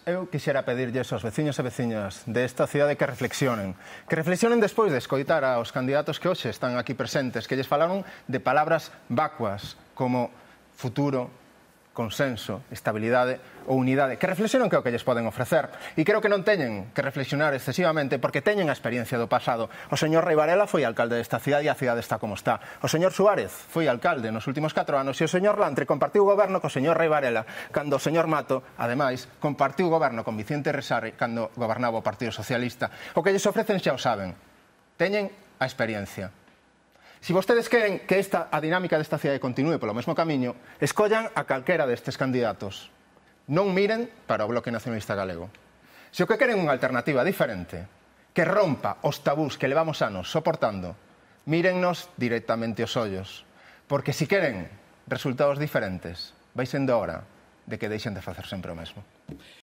eu quixera pedirlles aos veciños e veciñas desta cidade que reflexionen despois de escoitar aos candidatos que hoxe están aquí presentes, que lles falaron de palabras vacuas como futuro, consenso, estabilidade ou unidade, que reflexionen que é o que lles poden ofrecer. E creo que non teñen que reflexionar excesivamente porque teñen a experiencia do pasado. O señor Rei Varela foi alcalde desta cidade e a cidade está como está. O señor Suárez foi alcalde nos últimos 4 anos e o señor Lantre compartiu o goberno co señor Rei Varela cando o señor Mato, ademais, compartiu o goberno con Vicente Resarri cando gobernaba o Partido Socialista. O que lles ofrecen xa o saben. Teñen a experiencia. Si vostedes queren que a dinámica desta cidade continúe polo mesmo camiño, escollan a calquera destes candidatos. Non miren para o Bloque Nacionalista Galego. Se o que queren unha alternativa diferente, que rompa os tabús que levamos anos soportando, mírennos directamente os ollos. Porque se queren resultados diferentes, vai sendo hora de que deixen de facer sempre o mesmo.